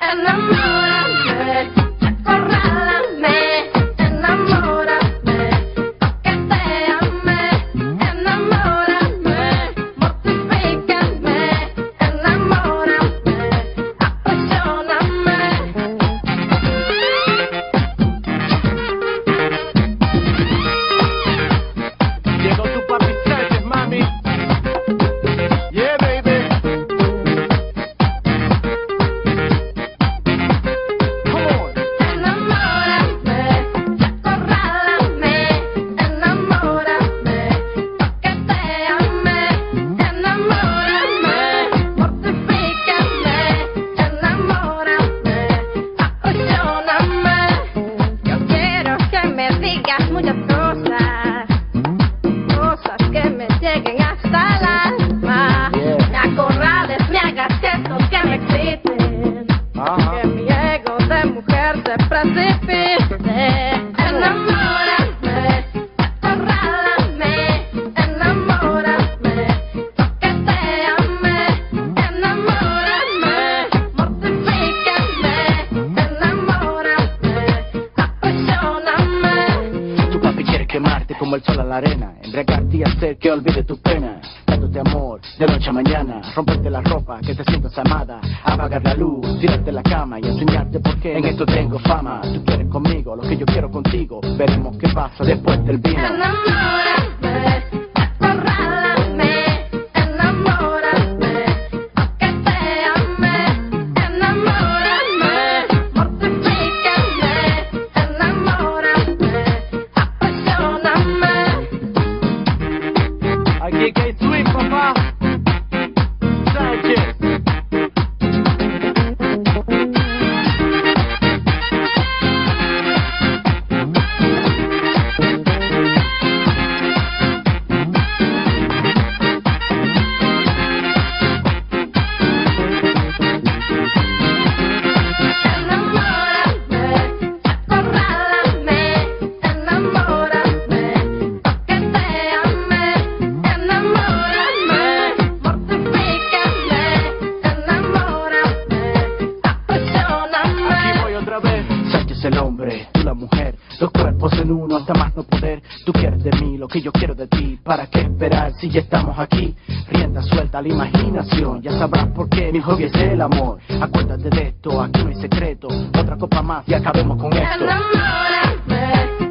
Enamórame, acorrálame, enamórame, pa' que te ame. Enamórame, mortifícame, enamórame, apasioname. Llegó tu papi Sánchez, mami. Yeah, baby. Come on. Enamórame, acorrálame, enamórame, pa' que te ame. Enamórame, mortifícame, enamórame, apasioname. Yo quiero que me digas muchas cosas, cosas que me lleguen hasta el alma. Yeah. Me acorrales, me hagas gestos que me exciten. Que mi ego de mujer se precipite. Enamórame, acorrálame, enamórame, pa' que te ame. Enamórame, mortifícame, enamórame, apasioname. Tu papi quiere quemarte como el sol a la arena, embriagarte y hacer que olvide tu pena, dándote amor de noche a mañana, romperte la ropa, que te sientas amada, apagar la luz, tirarte la cama y enseñarte por qué en esto tengo fama. Tú quieres conmigo lo que yo quiero contigo, veremos qué pasa después del vino. Enamórame, acorrálame, enamórame, pa' que te ame. Enamórame, mortifícame, enamórame, apasioname. Aquí que hay swing, papá. Sánchez. Enamórame, acorrálame, enamórame, pa' que te ame. Enamórame, mortifícame, enamórame, apasioname. Aquí voy otra vez. Sánchez el hombre, tú la mujer, los cuerpos en uno hasta más no poder. Tú quieres de mí lo que yo quiero de ti, ¿para qué esperar si ya estamos aquí? Rienda suelta a la imaginación, ya sabrás por qué mi hobby es el amor. Acuérdate de esto, aquí no hay secreto, otra copa más y acabemos con esto. Enamórame,